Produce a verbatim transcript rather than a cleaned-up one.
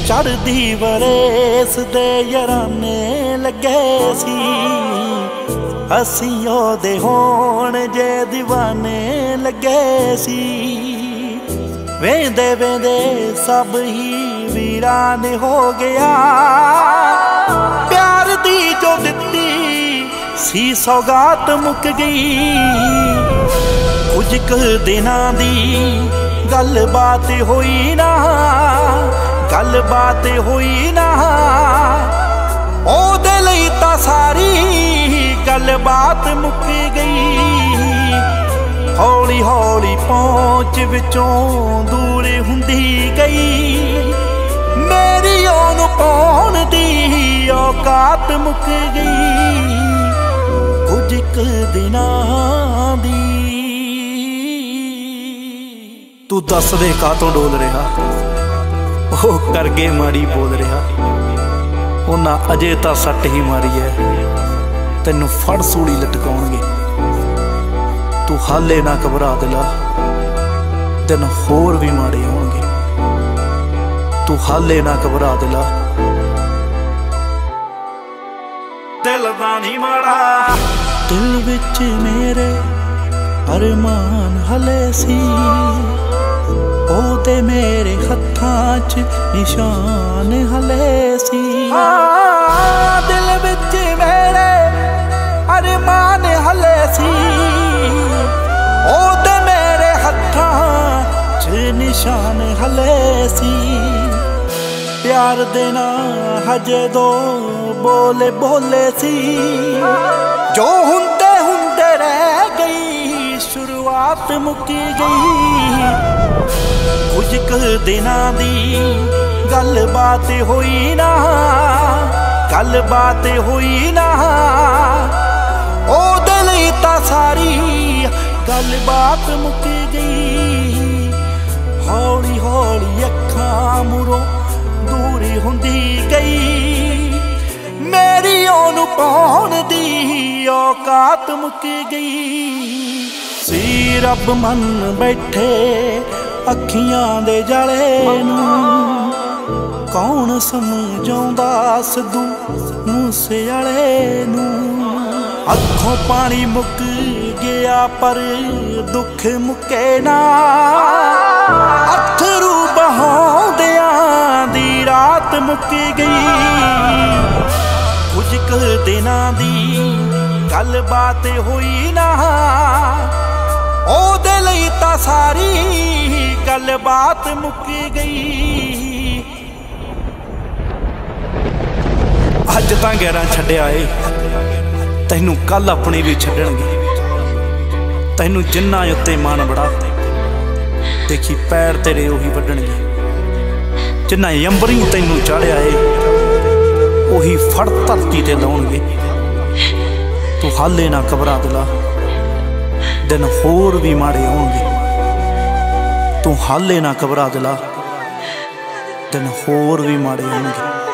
चढ़दी वरेस दे याराने लगे सी, असी ओदे होण जे दीवाने लगे सी। वेंदे वेंदे सब ही वीरान हो गया, प्यार दी जो दित्ती सी सौगात मुक गई। कुछ क दिनां दी गल बात होई ना, गल बात होई ना, ओदे लई तां सारी गल बात मुक गई। हौली हौली पहुंच विचों दूर हुंदी गई, मेरी ओनू पाउण दी औकात मुक गई। कुछ क दिनां दी तू दस दे कातों डोल रहा, ओ करगे माड़ी बोल रहा। उन्हां अजे तां सट ही मारी है, तैनू फड़ सूली लटकाउणगे। तू हाले ना घबरा दिला, दिन होर भी माड़े होणगे। तू हाले ना घबरा दिला, दिल दा नहीं माड़ा। दिल विच मेरे अरमान हले सी, ओदे मेरे हत्थां च निशान हले सी। दिल विच मेरे अरमान हले सी, ओदे मेरे हत्थां च निशान हले सी। प्यार देना हजे दो बोले बोले सी, जो हुंदे हुंदे रह गई शुरुआत मुकी गई। कुछ क दिनां दी गल बात होई ना, गल बात होई ना, ओदे लई तां सारी गल बात मुक गई। हौली हौली अखां मुरों दूरी हुंदी गई, मेरी ओनू पाउण दी औकात मुक गई। सी रब मन बैठे अखियां दे जाले नूं, कौन समझाउंदा सिद्धू मूसेआले नूं। अखों पानी मुक गया पर दुख मुके ना, अथरू बहाउंदियां दी रात मुक गई। कुछ क दिनां दी गल बात होई ना, ओदे लई तां सारी गल बात मुक गई। अज तां गैरां छड्डिया ए, तैनू कल अपनी भी छड्डणगे। तैनू जिन्ना उत्ते मान बड़ा, देखी पैर तेरे उही वड्डणगे। जिन्ना अंबरी तैनू चाढ़िया ए, उही फड़ धरती ते लाउणगे। तू हाले ना घबरा दिला, दिन होर भी माड़े होणगे। तू हाले ना घबरा दिला, दिन होर भी माड़े होणगे।